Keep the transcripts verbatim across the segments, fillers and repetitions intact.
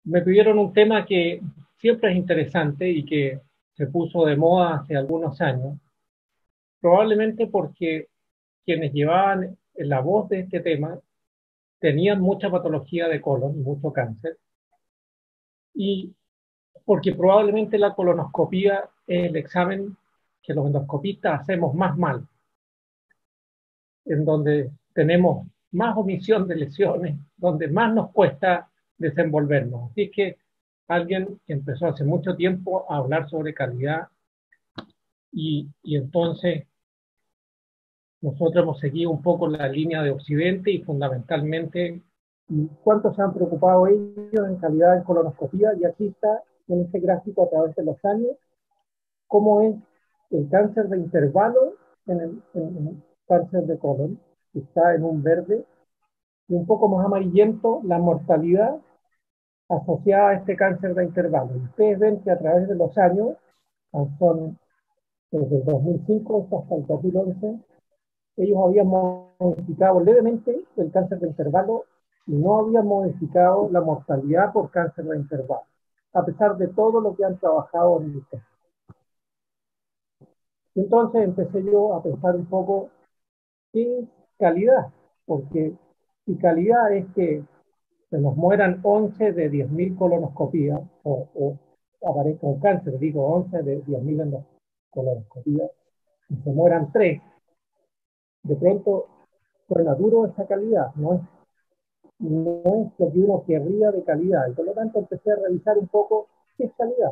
me pidieron un tema que siempre es interesante y que se puso de moda hace algunos años, probablemente porque quienes llevaban la voz de este tema tenían mucha patología de colon, mucho cáncer, y porque probablemente la colonoscopía es el examen que los endoscopistas hacemos más mal, en donde tenemos más omisión de lesiones, donde más nos cuesta desenvolvernos. Así que alguien empezó hace mucho tiempo a hablar sobre calidad y, y entonces nosotros hemos seguido un poco la línea de Occidente y fundamentalmente cuánto se han preocupado ellos en calidad de colonoscopía, y aquí está en este gráfico a través de los años cómo es el cáncer de intervalo en el, en el cáncer de colon, que está en un verde, y un poco más amarillento la mortalidad asociada a este cáncer de intervalo. Y ustedes ven que a través de los años, son desde el dos mil cinco hasta el dos mil once, ellos habían modificado levemente el cáncer de intervalo y no habían modificado la mortalidad por cáncer de intervalo, a pesar de todo lo que han trabajado en el tema. Entonces empecé yo a pensar un poco qué es calidad, porque si calidad es que se nos mueran once de diez mil colonoscopías, o, o aparezca un cáncer, digo once de diez mil colonoscopías, y se mueran tres, de pronto suena duro esa calidad, no es, no es lo que uno querría de calidad, y por lo tanto empecé a revisar un poco qué es calidad.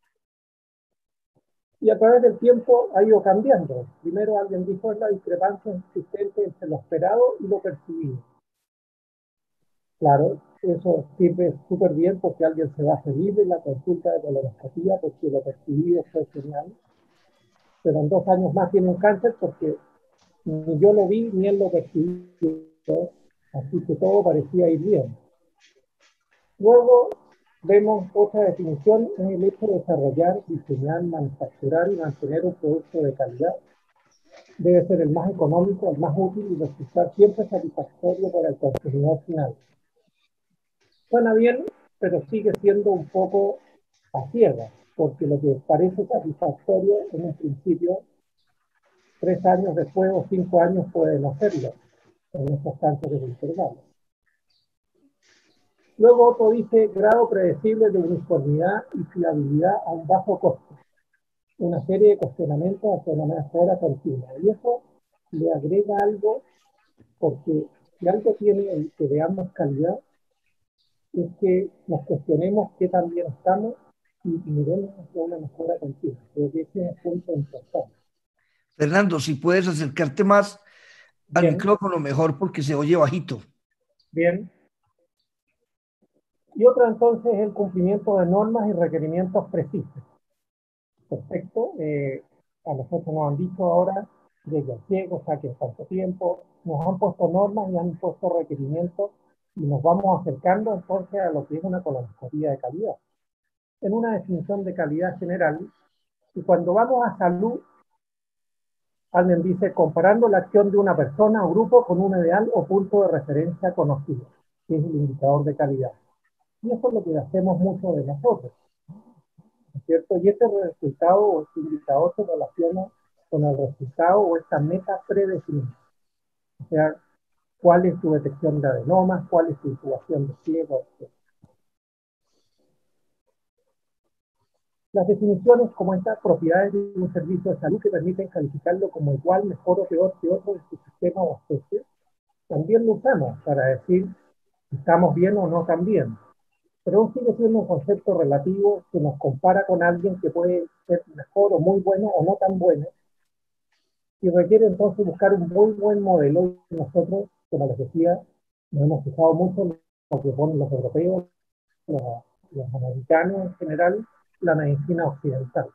Y a través del tiempo ha ido cambiando. Primero alguien dijo es la discrepancia existente entre lo esperado y lo percibido. Claro, eso sirve súper bien porque alguien se va feliz de la consulta de colonoscopía porque lo percibido fue genial. Pero en dos años más tiene un cáncer porque ni yo lo vi ni él lo percibió. Así que todo parecía ir bien. Luego vemos otra definición, es el hecho de desarrollar, diseñar, manufacturar y mantener un producto de calidad. Debe ser el más económico, el más útil y resultar siempre satisfactorio para el consumidor final. Suena bien, pero sigue siendo un poco a ciegas, porque lo que parece satisfactorio en un principio, tres años después o cinco años puede no serlo en estos cánceres de intervalo. Luego otro dice grado predecible de uniformidad y fiabilidad a un bajo costo. Una serie de cuestionamientos hacia una mejora continua. Y eso le agrega algo, porque si algo tiene el que veamos calidad, es que nos cuestionemos qué tan bien estamos y miremos hacia una mejora continua. Creo que ese es un punto importante. Fernando, si puedes acercarte más al Bien, micrófono mejor porque se oye bajito. bien. Y otra entonces es el cumplimiento de normas y requerimientos precisos. Perfecto. Eh, a nosotros nos han dicho ahora, llegue al ciego, saque en tanto tiempo, nos han puesto normas y han puesto requerimientos y nos vamos acercando entonces a lo que es una colonoscopía de calidad. En una definición de calidad general, y cuando vamos a salud, alguien dice comparando la acción de una persona o grupo con un ideal o punto de referencia conocido, que es el indicador de calidad. Y eso es lo que hacemos mucho de nosotros, ¿no es cierto? Y este resultado o este indicador se relaciona con el resultado o esta meta predefinida. O sea, cuál es tu detección de adenomas, cuál es tu incubación de ciego, etcétera. Las definiciones como estas propiedades de un servicio de salud que permiten calificarlo como igual, mejor o peor que otro de su sistema o especie, también lo usamos para decir si estamos bien o no tan bien. Pero aún sigue siendo un concepto relativo que nos compara con alguien que puede ser mejor o muy bueno o no tan bueno, y requiere entonces buscar un muy buen modelo. Y nosotros, como les decía, nos hemos fijado mucho en lo que ponen los europeos, los, los americanos en general, la medicina occidental.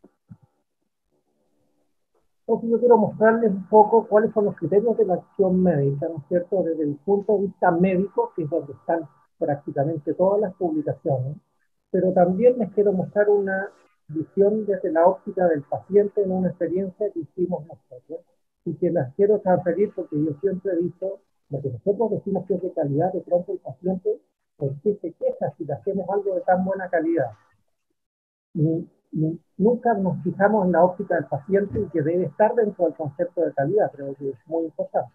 Entonces yo quiero mostrarles un poco cuáles son los criterios de la acción médica, ¿no es cierto?, desde el punto de vista médico, que es donde están prácticamente todas las publicaciones, pero también les quiero mostrar una visión desde la óptica del paciente en una experiencia que hicimos nosotros y que las quiero transferir porque yo siempre he dicho, lo que nosotros decimos que es de calidad, de pronto el paciente ¿por qué se queja si le hacemos algo de tan buena calidad? Y, y nunca nos fijamos en la óptica del paciente y que debe estar dentro del concepto de calidad, creo que es muy importante.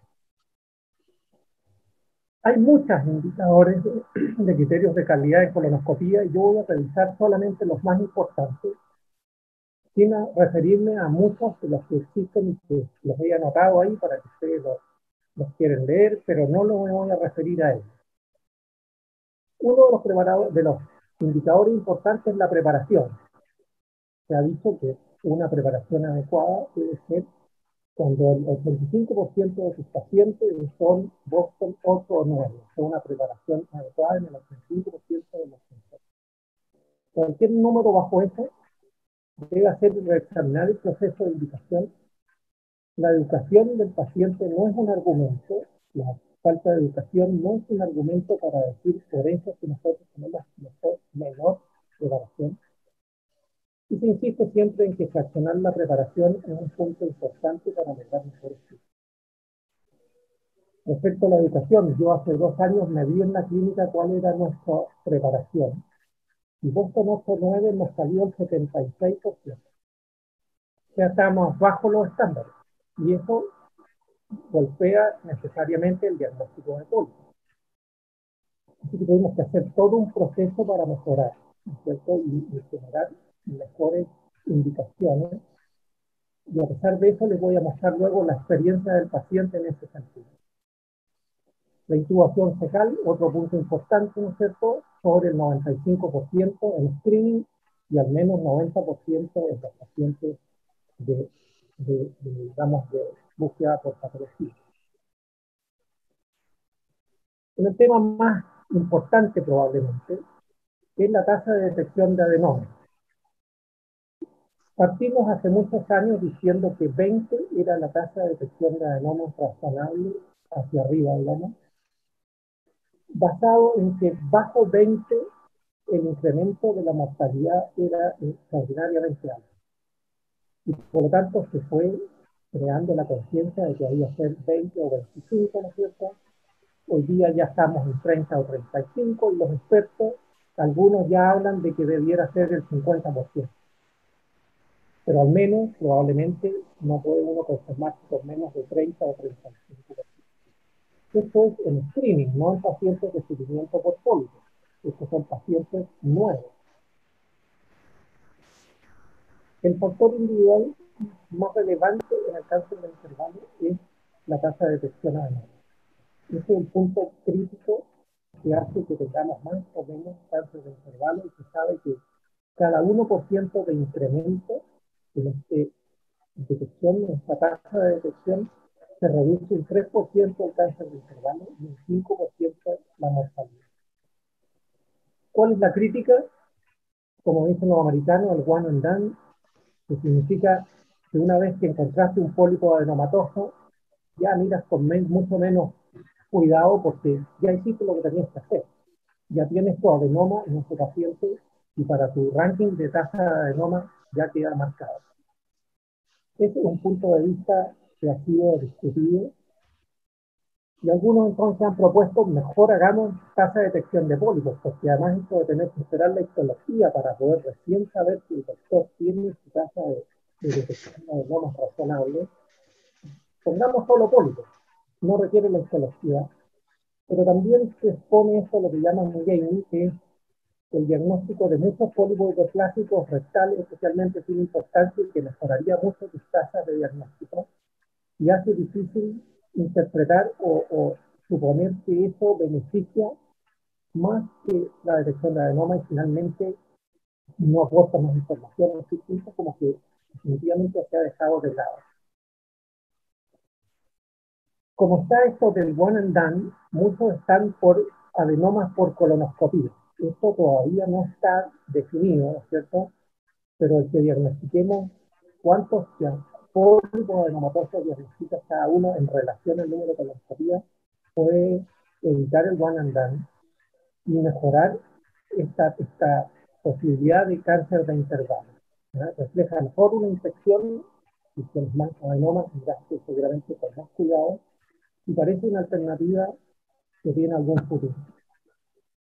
Hay muchos indicadores de, de criterios de calidad en colonoscopía y yo voy a revisar solamente los más importantes, sin referirme a muchos de los que existen y que los he anotado ahí para que ustedes los, los quieren leer, pero no los voy a referir a ellos. Uno de los, preparados, de los indicadores importantes es la preparación. Se ha dicho que una preparación adecuada debe ser cuando el ochenta y cinco por ciento de sus pacientes son Boston ocho o nueve. Es una preparación adecuada en el ochenta y cinco por ciento de los pacientes. Cualquier número bajo eso debe hacer reexaminar el proceso de indicación. La educación del paciente no es un argumento, la falta de educación no es un argumento para decir por eso que nosotros tenemos mejor, menor preparación. Y se insiste siempre en que fraccionar la preparación es un punto importante para lograr mejores estudios. Respecto a la educación, yo hace dos años me vi en la clínica cuál era nuestra preparación. Y Boston ocho nueve nos salió el setenta y seis por ciento. O sea, estamos bajo los estándares. Y eso golpea necesariamente el diagnóstico de pólipo. Así que tuvimos que hacer todo un proceso para mejorar, ¿cierto? Y, y generar mejores indicaciones. Y a pesar de eso, les voy a mostrar luego la experiencia del paciente en ese sentido. La intubación fecal, otro punto importante, ¿no es cierto?, sobre el noventa y cinco por ciento en screening y al menos noventa por ciento en los pacientes de, de, de, digamos, de búsqueda por patología. En el tema más importante probablemente es la tasa de detección de adenoma. Partimos hace muchos años diciendo que veinte era la tasa de detección de adenoma razonable hacia arriba, digamos, basado en que bajo veinte el incremento de la mortalidad era extraordinariamente alto. Y por lo tanto se fue creando la conciencia de que debía ser veinte o veinticinco, ¿no es cierto? Hoy día ya estamos en treinta o treinta y cinco y los expertos, algunos ya hablan de que debiera ser el cincuenta por ciento. Pero al menos, probablemente, no puede uno conformarse con menos de treinta o treinta y cinco por ciento. Esto es en screening, no en pacientes de seguimiento por pólipo. Estos son pacientes nuevos. El factor individual más relevante en el cáncer de intervalo es la tasa de detección adenoma. Ese es el punto crítico que hace que tengamos más o menos cáncer de intervalo y se sabe que cada uno por ciento de incremento en este detección, en esta tasa de detección, se reduce un tres por ciento el cáncer de intervalo y un cinco por ciento la mortalidad. ¿Cuál es la crítica? Como dicen los americanos, el one and done, que significa que una vez que encontraste un pólipo adenomatoso, ya miras con men mucho menos cuidado porque ya hiciste lo que tenías que hacer. Ya tienes tu adenoma en ese paciente y para tu ranking de tasa de adenoma ya queda marcado. Ese es un punto de vista que ha sido discutido y algunos entonces han propuesto mejor hagamos tasa de detección de pólipos, porque además esto de tener que esperar la histología para poder recién saber si el doctor tiene su tasa de, de detección de adenomas razonable, pongamos solo pólipos, no requiere la histología, pero también se expone esto a lo que llaman gaming, que es el diagnóstico de muchos pólipos hiperplásicos rectales, especialmente sin importancia, y que mejoraría mucho tus tasas de diagnóstico, y hace difícil interpretar o, o suponer que eso beneficia más que la detección de adenoma y finalmente no aporta más información, es como que definitivamente se ha dejado de lado. Como está esto del one and done, muchos están por adenomas por colonoscopía. Esto todavía no está definido, ¿no es cierto? Pero el que diagnostiquemos cuántos pólipos adenomatosos diagnostica cada uno en relación al número de colonoscopía puede evitar el one and done y mejorar esta, esta posibilidad de cáncer de intervalo. ¿verdad? Refleja mejor una infección y quienes más adenomas tendrán que seguramente con más cuidado y parece una alternativa que tiene algún futuro.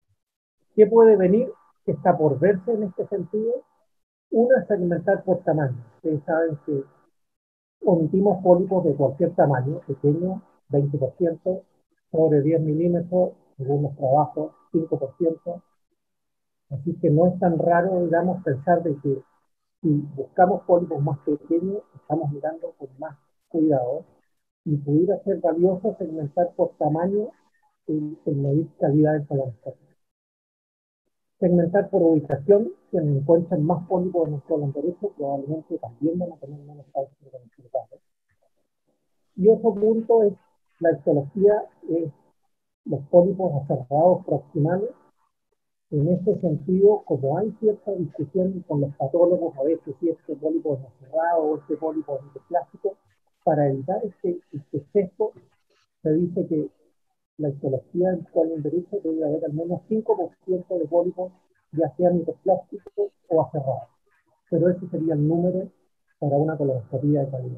¿Qué puede venir? ¿Qué está por verse en este sentido? Una es segmentar por tamaño. Ustedes saben que omitimos pólipos de cualquier tamaño, pequeño, veinte por ciento, sobre diez milímetros, según los trabajos, cinco por ciento. Así que no es tan raro, digamos, pensar de que si buscamos pólipos más pequeños, estamos mirando con más cuidado y pudiera ser valioso segmentar por tamaño en, en medir calidad del colonoscopio. Segmentar por ubicación, quienes encuentran más pólipos en el colon derecho probablemente también van a tener menos cáncer con el cirujano. Y otro punto es la histología, es los pólipos aserrados proximales. En ese sentido, como hay cierta discusión con los patólogos a veces si este pólipo es aserrado o este pólipo es plástico, para evitar este, este sesgo, se dice que la histología del colon derecho debe haber al menos cinco por ciento de pólipos, ya sean microplásticos o aserrados. Pero ese sería el número para una colonoscopía de calidad.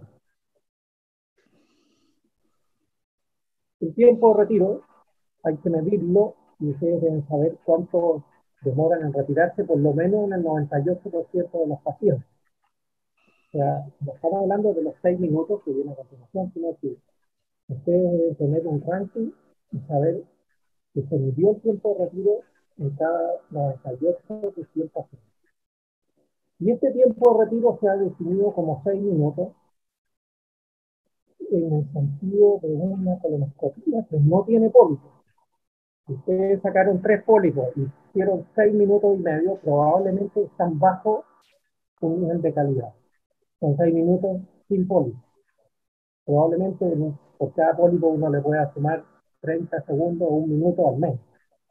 El tiempo de retiro hay que medirlo y ustedes deben saber cuánto demoran en retirarse, por lo menos en el noventa y ocho por ciento de los pacientes. O sea, no estamos hablando de los seis minutos que viene a continuación, sino que ustedes deben tener un ranking y saber que se midió el tiempo de retiro en cada noventa y ocho de cien pacientes. Y este tiempo de retiro se ha definido como seis minutos en el sentido de una colonoscopia que no tiene pólipos. Si ustedes sacaron tres pólipos y hicieron seis minutos y medio, probablemente están bajo un nivel de calidad. Son seis minutos sin pólipos. Probablemente por cada pólipo uno le pueda sumar treinta segundos o un minuto al menos.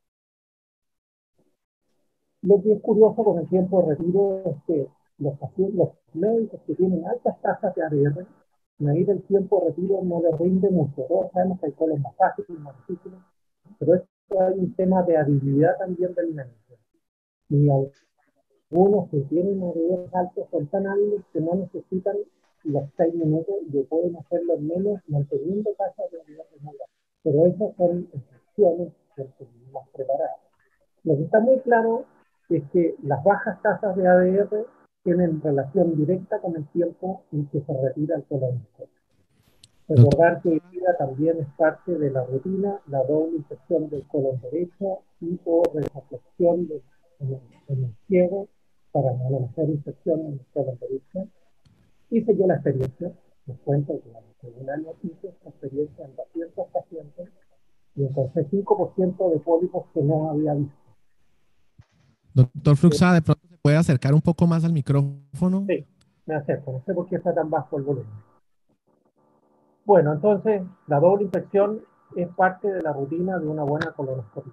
Lo que es curioso con el tiempo de retiro es que los pacientes, los médicos que tienen altas tasas de A D R, medir el tiempo de retiro no les rinde mucho. Todos sabemos que el colon es más fácil, más difícil, pero esto hay un tema de habilidad también del médico. Y algunos que tienen A D R altos son tan hábiles que no necesitan los seis minutos y pueden hacerlo en menos manteniendo tasas de A D R muy bajas. Pero esas son excepciones del que más preparadas. Lo que está muy claro es que las bajas tasas de A D R tienen relación directa con el tiempo en que se retira el colonoscopio. Recordar que hoy día también es parte de la rutina la doble infección del colon derecho y o resección de, en, en el ciego para no hacer infección en el colon derecho. Hice yo la experiencia, les cuento que hace un año hice esta experiencia en doscientos pacientes y encontré cinco por ciento de pólipos que no había visto. Doctor Fluxá, ¿de pronto se puede acercar un poco más al micrófono? Sí, me acerco, no sé por qué está tan bajo el volumen. Bueno, entonces la doble infección es parte de la rutina de una buena colonoscopia.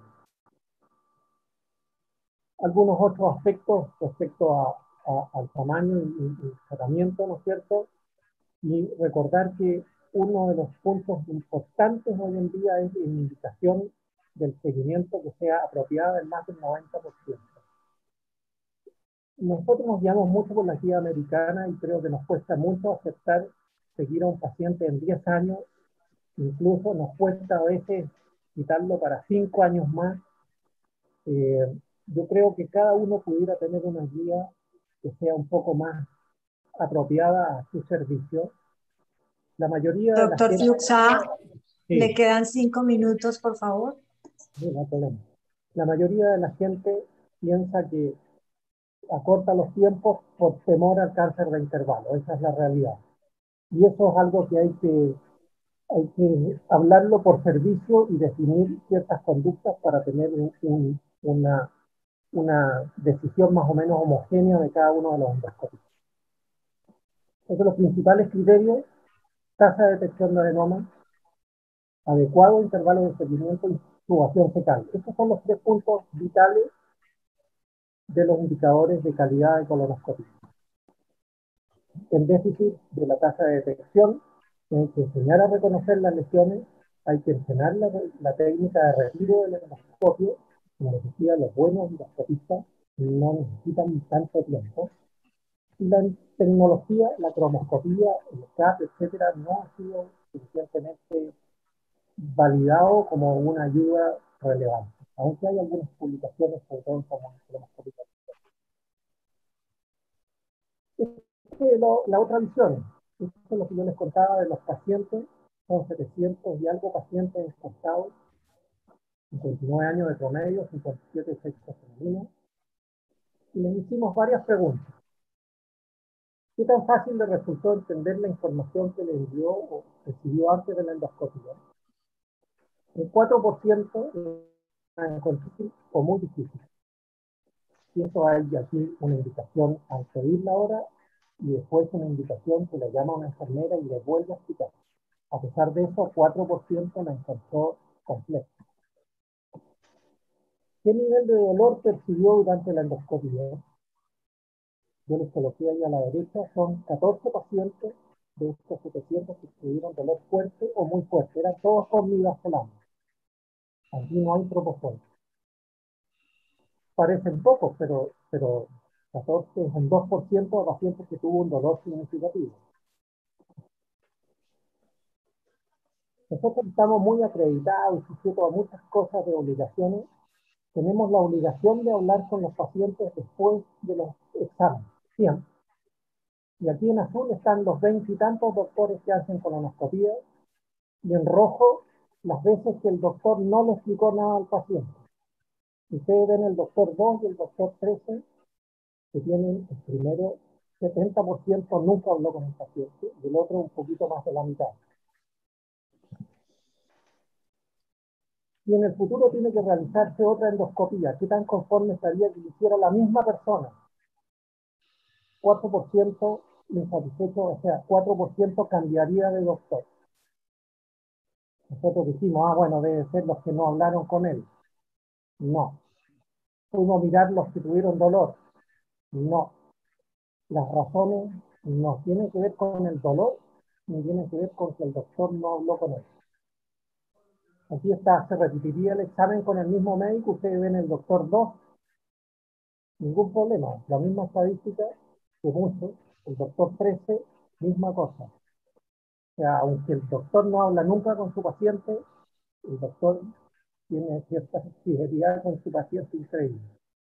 Algunos otros aspectos respecto a, a, al tamaño y, y tratamiento, ¿no es cierto? Y recordar que uno de los puntos importantes hoy en día es la indicación del seguimiento que sea apropiada en más del noventa por ciento. Nosotros nos guiamos mucho por la guía americana y creo que nos cuesta mucho aceptar seguir a un paciente en diez años, incluso nos cuesta a veces quitarlo para cinco años más. Eh, yo creo que cada uno pudiera tener una guía que sea un poco más apropiada a su servicio. La mayoría de la Doctor gente... Fluxá, Sí, le quedan cinco minutos, por favor. sí, no hay problema. La mayoría de la gente piensa que acorta los tiempos por temor al cáncer de intervalo. Esa es la realidad. Y eso es algo que hay que, hay que hablarlo por servicio y definir ciertas conductas para tener un, un, una, una decisión más o menos homogénea de cada uno de los endoscopios. Entonces, los principales criterios: tasa de detección de adenoma, adecuado intervalo de seguimiento y intubación fecal. Estos son los tres puntos vitales de los indicadores de calidad de colonoscopia. En déficit de la tasa de detección, hay que enseñar a reconocer las lesiones, hay que enseñar la, la técnica de retiro del endoscopio. Como les decía, los buenos endoscopistas no necesitan tanto tiempo. Y la tecnología, la cromoscopía, el C A P, etcétera, no ha sido suficientemente validado como una ayuda relevante. aunque hay algunas publicaciones, sobre todo en colonoscopia. Este, lo, la otra visión, esto es lo que yo les contaba de los pacientes, son setecientos y algo pacientes encuestados, cincuenta y nueve años de promedio, cincuenta y siete sexo femenino, y les hicimos varias preguntas. ¿Qué tan fácil le resultó entender la información que le envió o recibió antes de la endoscopia? El cuatro por ciento la encontró difícil o muy difícil. Y eso hay aquí una indicación al pedir la hora y después una indicación que le llama a una enfermera y le vuelve a explicar. A pesar de eso, cuatro por ciento la encontró compleja. ¿Qué nivel de dolor percibió durante la endoscopia? Yo les coloqué ahí a la derecha, son catorce pacientes de estos setecientos que tuvieron dolor fuerte o muy fuerte. Eran todos con midazolam. Aquí no hay propofol. Parecen pocos, pero, pero catorce es un dos por ciento de pacientes que tuvo un dolor significativo. Nosotros estamos muy acreditados y sujetos a muchas cosas de obligaciones. Tenemos la obligación de hablar con los pacientes después de los exámenes, siempre. Y aquí en azul están los veintitantos doctores que hacen colonoscopía, y en rojo las veces que el doctor no le explicó nada al paciente. Ustedes ven el doctor dos y el doctor trece, que tienen el primero setenta por ciento nunca habló con el paciente, y el otro un poquito más de la mitad. Y en el futuro tiene que realizarse otra endoscopía. ¿Qué tan conforme estaría que lo hiciera la misma persona? cuatro por ciento insatisfecho, o sea, cuatro por ciento cambiaría de doctor. Nosotros dijimos, ah, bueno, debe ser los que no hablaron con él. No. Fuimos a mirar los que tuvieron dolor. No. Las razones no tienen que ver con el dolor, ni tienen que ver con que el doctor no habló con él. Aquí está, se repetiría el examen con el mismo médico, ustedes ven el doctor dos, ningún problema, la misma estadística que muchos, el doctor trece, misma cosa. O sea, aunque el doctor no habla nunca con su paciente, el doctor tiene cierta fidelidad con su paciente increíble.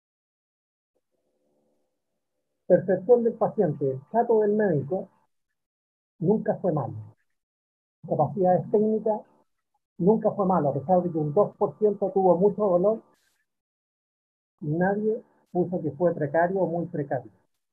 Percepción del paciente, el trato del médico nunca fue malo. Capacidades técnicas nunca fue malo, a pesar de que un dos por ciento tuvo mucho dolor, y nadie puso que fue precario o muy precario.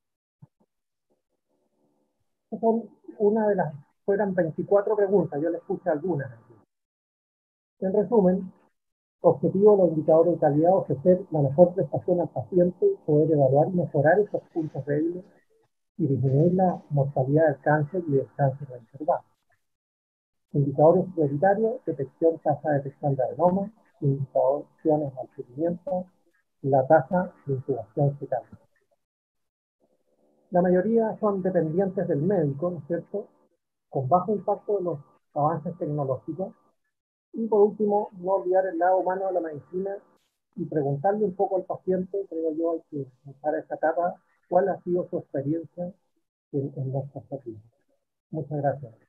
Estas son una de las, fueran veinticuatro preguntas, yo les puse algunas. En resumen, objetivo de los indicadores de calidad, ofrecer la mejor prestación al paciente, poder evaluar y mejorar esos puntos débiles y disminuir la mortalidad del cáncer y del cáncer reinservado. Indicadores prioritarios, detección, tasa de detección de adenoma, indicaciones al seguimiento, la tasa de intubación fetal. La mayoría son dependientes del médico, ¿no es cierto?, con bajo impacto de los avances tecnológicos. Y por último, no olvidar el lado humano de la medicina y preguntarle un poco al paciente, creo yo, hay que usar esta etapa, cuál ha sido su experiencia en, en nuestra salud. Muchas gracias.